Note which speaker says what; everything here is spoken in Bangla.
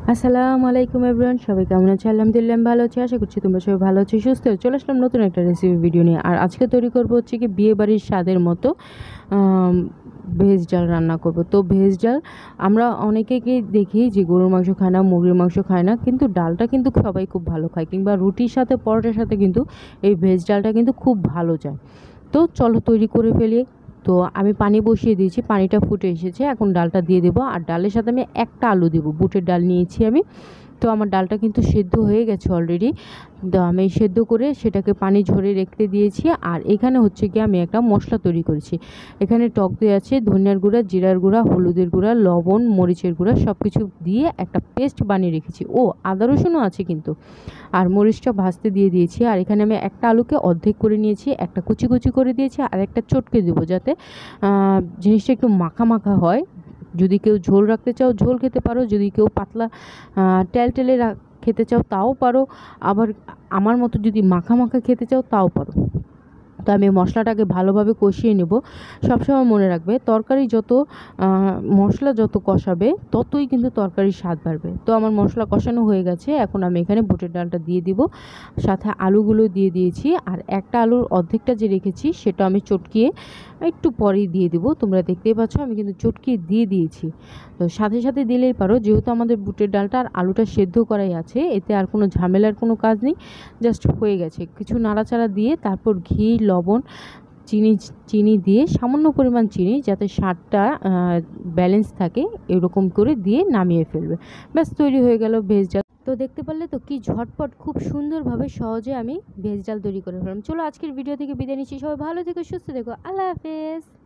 Speaker 1: আসসালামু আলাইকুম এভরিওয়ান, সবাই কেমন আছে? আলহামদুলিল্লাহ আমি ভালো আছি। আশা করছি তোমরা সবাই ভালো আছো, সুস্থ আছো। চলে আসলাম নতুন একটা রেসিপি ভিডিও নিয়ে। আর আজকে তৈরি করব হচ্ছে কি বিয়ে বাড়ির স্বাদের মতো ভেজ ডাল রান্না করব। তো ভেজ ডাল আমরা অনেকেকে দেখি যে গরুর মাংস খায় না, মুরগির মাংস খায় না, কিন্তু ডালটা কিন্তু সবাই খুব ভালো খায়, কিংবা রুটির সাথে পরোটার সাথে কিন্তু এই ভেজ ডালটা কিন্তু খুব ভালো যায়। তো চলো তৈরি করে ফেলি। তো আমি পানি বসিয়ে দিয়েছি, পানিটা ফুটে এসেছে, এখন ডালটা দিয়ে দেবো। আর ডালের সাথে আমি একটা আলু দেবো, বুটের ডাল নিয়েছি আমি। তো আমার ডালটা কিন্তু সেদ্ধ হয়ে গেছে অলরেডি। তো আমি সেদ্ধ করে সেটাকে পানি ঝরে রেখে দিয়েছি। আর এখানে হচ্ছে কি আমি একটা মশলা তৈরি করেছি। এখানে টক দই আছে, ধনিয়ার গুঁড়া, জিরার গুঁড়া, হলুদের গুঁড়া, লবণ, মরিচের গুঁড়া সব কিছু দিয়ে একটা পেস্ট বানিয়ে রেখেছি। ও আদা রসুনও আছে কিন্তু। আর মরিচটা ভাজতে দিয়ে দিয়েছি। আর এখানে আমি একটা আলুকে অর্ধেক করে নিয়েছি, একটা কুচি কুচি করে দিয়েছি, আর একটা চটকে দেবো যাতে জিনিসটা একটু মাখা মাখা হয়। যদি কেউ ঝোল রাখতে চাও ঝোল খেতে পারো, যদি কেউ পাতলা টেলটেলে খেতে চাও তাও পারো, আবার আমার মতো যদি মাখা মাখা খেতে চাও তাও পারো। তো আমি মশলাটাকে ভালোভাবে কষিয়ে নেব। সবসময় মনে রাখবে তরকারি যত মশলা যত কষাবে ততই কিন্তু তরকারির স্বাদ বাড়বে। তো আমার মশলা কষানো হয়ে গেছে, এখন আমি এখানে বুটের ডালটা দিয়ে দিব, সাথে আলুগুলো দিয়ে দিয়েছি। আর একটা আলুর অর্ধেকটা যে রেখেছি সেটা আমি চটকিয়ে একটু পরেই দিয়ে দেবো। তোমরা দেখতেই পাচ্ছ আমি কিন্তু চটকিয়ে দিয়ে দিয়েছি। তো সাথে সাথে দিলেই পারো, যেহেতু আমাদের বুটের ডালটা আর আলুটা সেদ্ধ করাই আছে, এতে আর কোনো ঝামেলার কোনো কাজ নেই। জাস্ট হয়ে গেছে, কিছু নাড়াচাড়া দিয়ে তারপর ঘি, লবণ, চিনি চিনি দিয়ে সামান্য পরিমাণ চিনি, যাতে স্বাদটা ব্যালেন্স থাকে, এরকম করে দিয়ে নামিয়ে ফেলবে। ব্যাস তৈরি হয়ে গেল ভেজ ডাল। তো দেখতে পারলে তো কি ঝটপট, খুব সুন্দরভাবে সহজে আমি ভেজ ডাল তৈরি করে ফেললাম। চলো আজকের ভিডিও থেকে বিদায় নিচ্ছি। সবাই ভালো থেকো, সুস্থ থেকো, আল্লাহ হাফেজ।